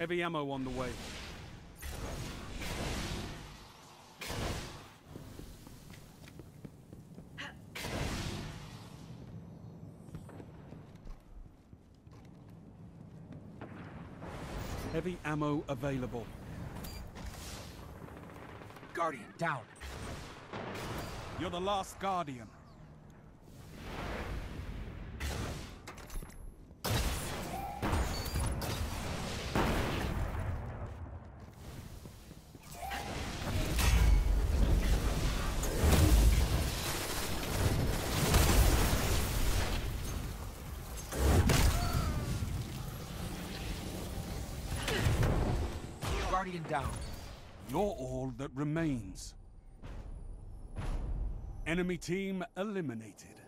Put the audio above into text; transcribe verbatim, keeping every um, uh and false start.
Heavy ammo on the way. Heavy ammo available. Guardian, down. You're the last Guardian. Guardian down. You're all that remains. Enemy team eliminated.